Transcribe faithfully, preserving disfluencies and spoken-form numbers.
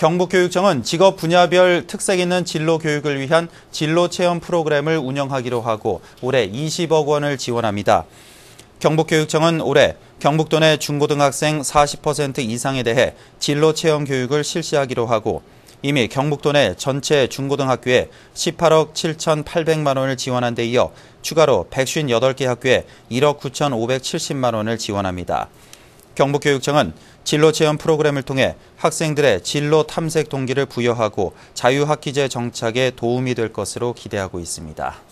경북교육청은 직업 분야별 특색 있는 진로 교육을 위한 진로 체험 프로그램을 운영하기로 하고 올해 이십억 원을 지원합니다. 경북교육청은 올해 경북도 내 중고등학생 사십 퍼센트 이상에 대해 진로 체험 교육을 실시하기로 하고 이미 경북도 내 전체 중고등학교에 십팔억 칠천팔백만 원을 지원한 데 이어 추가로 백오십팔 개 학교에 일억 구천오백칠십만 원을 지원합니다. 경북교육청은 진로체험 프로그램을 통해 학생들의 진로 탐색 동기를 부여하고 자유학기제 정착에 도움이 될 것으로 기대하고 있습니다.